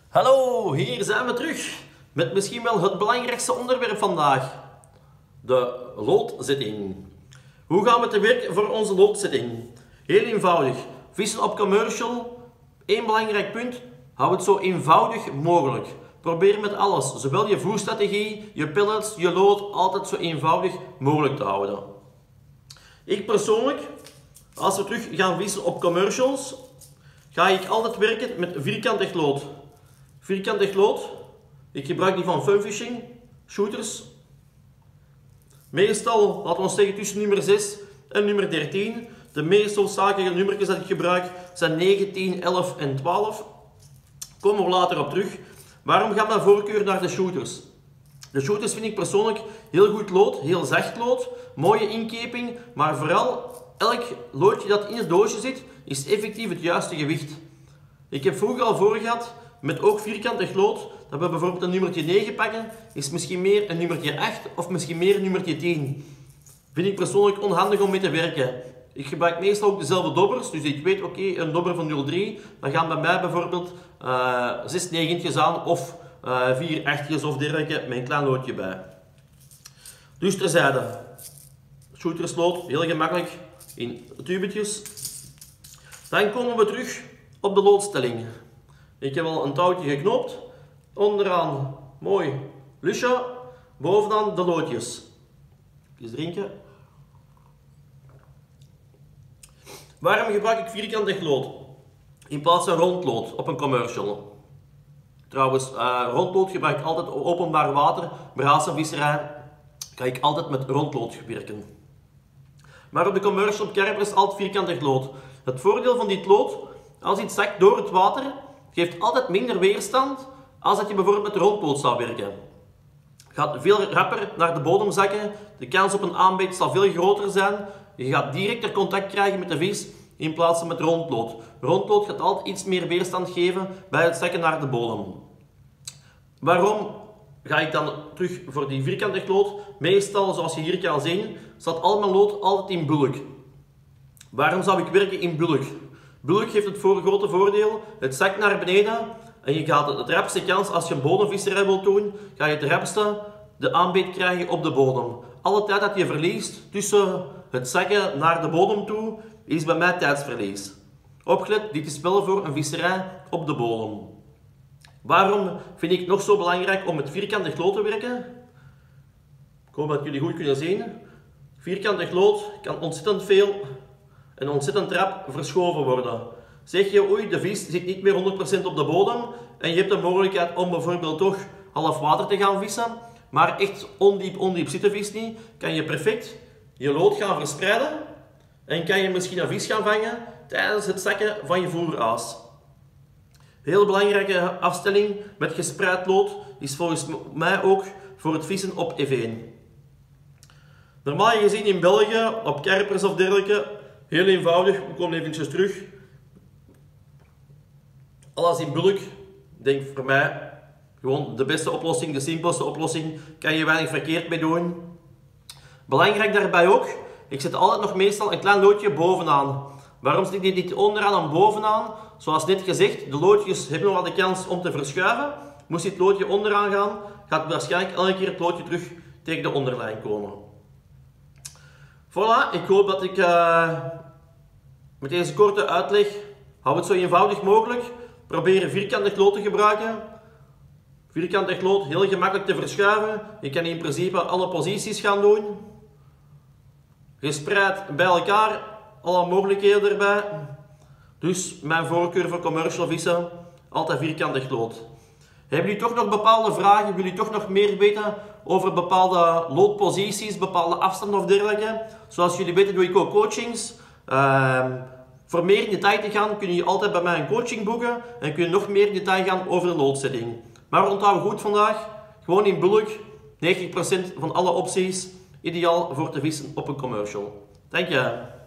Hallo, hier zijn we terug met misschien wel het belangrijkste onderwerp vandaag. De loodzetting. Hoe gaan we te werk voor onze loodzetting? Heel eenvoudig. Vissen op commercial. Eén belangrijk punt. Hou het zo eenvoudig mogelijk. Probeer met alles, zowel je voerstrategie, je pellets, je lood, altijd zo eenvoudig mogelijk te houden. Ik persoonlijk, als we terug gaan vissen op commercials, ga ik altijd werken met vierkantig lood. Vierkantig lood, ik gebruik die van Funfishing, shooters. Meestal, laten we zeggen tussen nummer 6 en nummer 13. De meest hoofdzakelijke nummertjes dat ik gebruik zijn 9, 10, 11 en 12. Komen we later op terug. Waarom gaat mijn voorkeur naar de shooters? De shooters vind ik persoonlijk heel goed lood, heel zacht lood, mooie inkeping, maar vooral elk loodje dat in het doosje zit, is effectief het juiste gewicht. Ik heb vroeger al voor gehad, met ook vierkantig lood, dat we bijvoorbeeld een nummertje 9 pakken, is misschien meer een nummertje 8 of misschien meer een nummertje 10. Vind ik persoonlijk onhandig om mee te werken. Ik gebruik meestal ook dezelfde dobbers, dus ik weet oké, een dobber van 0,3, dan gaan bij mij bijvoorbeeld 6 negentjes aan of 4 achtjes of dergelijke met een klein loodje bij. Dus terzijde, shooterslood, heel gemakkelijk in tubetjes. Dan komen we terug op de loodstelling. Ik heb al een touwtje geknoopt, onderaan mooi lusje, bovenaan de loodjes. Even drinken. Waarom gebruik ik vierkantig lood in plaats van rondlood op een commercial? Trouwens, rondlood gebruik ik altijd op openbaar water, brazenvisserij, ga ik altijd met rondlood werken. Maar op de commercial op karpers altijd vierkantig lood. Het voordeel van dit lood, als het zakt door het water, geeft altijd minder weerstand als dat je bijvoorbeeld met rondlood zou werken. Gaat veel rapper naar de bodem zakken, de kans op een aanbeet zal veel groter zijn. Je gaat directer contact krijgen met de vis in plaats van met rondlood. Rondlood gaat altijd iets meer weerstand geven bij het zakken naar de bodem. Waarom ga ik dan terug voor die vierkantig lood? Meestal, zoals je hier kan zien, staat al mijn lood altijd in bulk. Waarom zou ik werken in bulk? Bulk heeft het grote voordeel, het zakt naar beneden en je gaat het rapste kans, als je een bodemvisserij wilt doen, ga je het rapste de aanbeet krijgen op de bodem. Alle tijd dat je verliest tussen het zakken naar de bodem toe, is bij mij tijdsverlies. Opgelet, dit is wel voor een visserij op de bodem. Waarom vind ik het nog zo belangrijk om met vierkantig lood te werken? Ik hoop dat jullie goed kunnen zien. Vierkantig lood kan ontzettend veel en ontzettend rap verschoven worden. Zeg je, oei, de vis zit niet meer 100% op de bodem en je hebt de mogelijkheid om bijvoorbeeld toch half water te gaan vissen, maar echt ondiep zit de vis niet, kan je perfect je lood gaan verspreiden en kan je misschien een vis gaan vangen tijdens het zakken van je voeraas. Heel belangrijke afstelling met gespreid lood is volgens mij ook voor het vissen op F1. Normaal gezien in België, op karpers of dergelijke, heel eenvoudig, we komen eventjes terug. Alles in bulk, denk voor mij, gewoon de beste oplossing, de simpelste oplossing, kan je weinig verkeerd mee doen. Belangrijk daarbij ook, ik zet altijd nog meestal een klein loodje bovenaan. Waarom zet ik dit niet onderaan en bovenaan? Zoals net gezegd, de loodjes hebben nog wel de kans om te verschuiven. Moest dit loodje onderaan gaan, gaat waarschijnlijk elke keer het loodje terug tegen de onderlijn komen. Voilà, ik hoop dat ik met deze korte uitleg, hou het zo eenvoudig mogelijk. Probeer vierkantig lood te gebruiken. Vierkantig lood, heel gemakkelijk te verschuiven. Je kan in principe alle posities gaan doen. Gespreid bij elkaar, alle mogelijkheden erbij. Dus mijn voorkeur voor commercial vissen, altijd vierkantig lood. Hebben jullie toch nog bepaalde vragen? Willen jullie toch nog meer weten over bepaalde loodposities, bepaalde afstanden of dergelijke? Zoals jullie weten doe ik ook coachings. Voor meer in detail te gaan kun je altijd bij mij een coaching boeken en kun je nog meer in detail gaan over de loodzetting. Maar onthoud goed vandaag, gewoon in bulk, 90% van alle opties, ideaal voor te vissen op een commercial. Dank je.